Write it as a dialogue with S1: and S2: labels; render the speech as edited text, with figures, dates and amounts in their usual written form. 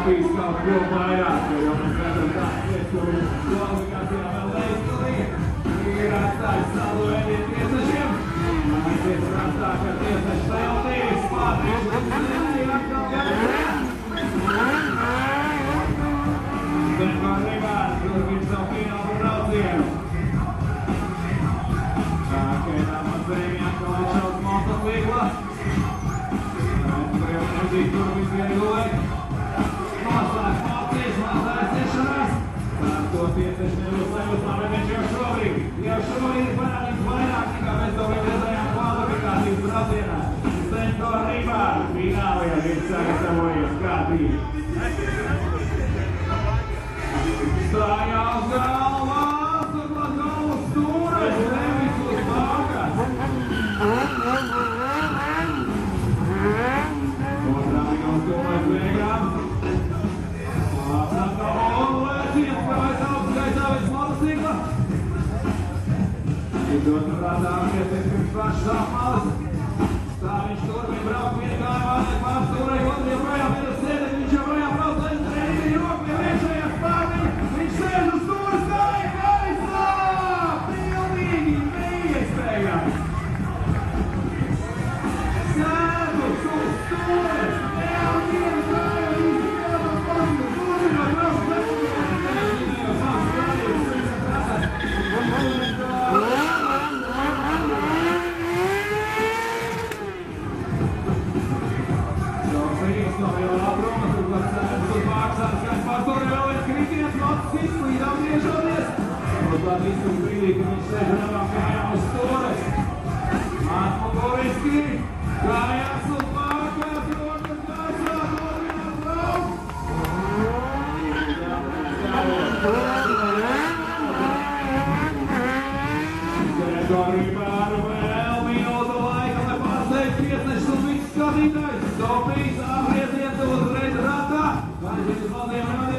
S1: Latvijas kaut ko vairāk, jo mēs redzam tāds ieskumi kvalifikācijā vēl Leistulī. Ir atstājis savu vērtiem tiesnešiem. Aizies rastā, ka tiesneši Teltīs pārtrīz ir atkal gājās. Stenko Ribārs turpina savu finālu braucienu. Kaitā mazējumi atkal atšauc motocikla. Mūzika tur visviegulēt. Noslēdz Malcīs, mazais iešanās. To tiesneši nebūs sajūsmā, bet viņš jau šobrīd ir panākums vairāk nekā mēs to vēl redzējām kvalifikācijas braucienā. Stenko Ribārs finālajā ir sagatavojies kārtīgi. Stājās galvās, turklāt galvas stūres, nevis uz bākas. Otrāmīgums domājas beigām. Saka, lēciens, kāpēc augstgaisā pēc motocikla. Izdot prātā atgriezties pirms pašas apmalas. Tā viņš turpina braukt vienu kāju pārstūrei, otru joprojām ir uz sēdekļu, viņš joprojām brauc aiz treniņa roku pie viešajā spārniņa. Viņš sēž uz stūres kāju gaisā! Pilnīgi neiespējami! Sēdus uz stūres! Nevienu kāju, viņš ielās pašu, turpinot braukt Turklāt visu brīdī, kad viņš sēž ar abām kājām uz stūres. Atmuguriski, kājās uz bākās, rokas gaisā, turpināt braukt. Stenko Ribāru vēl minūtu laika, lai pārsteigtu tiesnešus un visus skatītājus. Sofijas apgrieziens uzreiz ratā. Aiziet uz valdiem